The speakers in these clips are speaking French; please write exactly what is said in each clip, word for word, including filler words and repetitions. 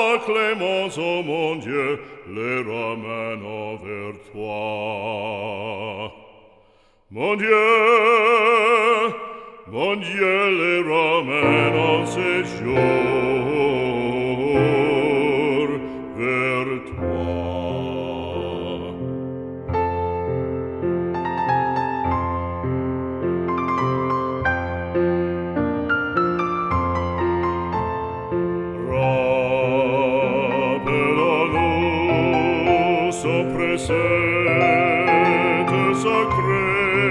la clémence, ô mon Dieu, les ramène vers toi. Mon Dieu, mon Dieu, les ramène en séjour vers toi. Rappelle-nous son précepte sacré.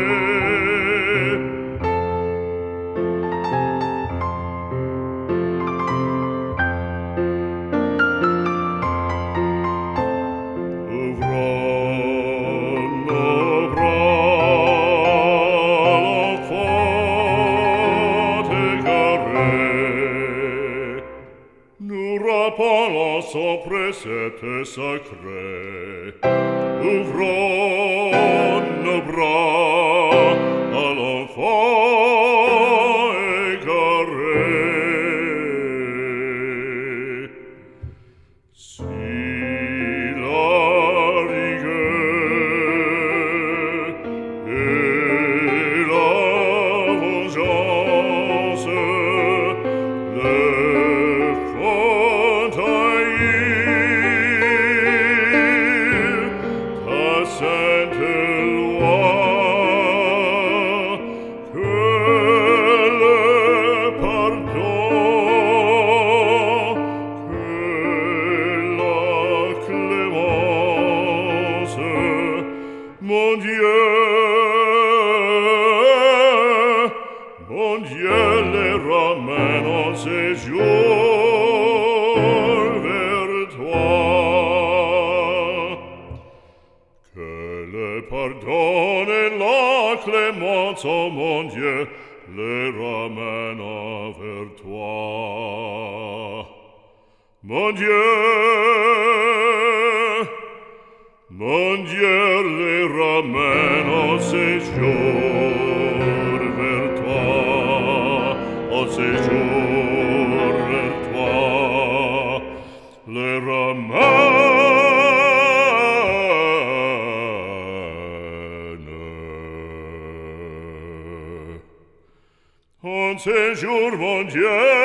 Rappelons son précepte sacré. Ouvrons nos bras à l'enfant égaré. Si la rigueur et la vengeance le font haïr, ta sainte loi, que le pardon, que la clémence, mon Dieu, mon Dieu, les ramène en séjour vers toi. Que le pardon et la clémence, ô mon Dieu, les ramène vers toi. Mon Dieu, mon Dieu, les ramène en séjour vers toi, en séjour vers toi, les ramène en séjour, mon Dieu.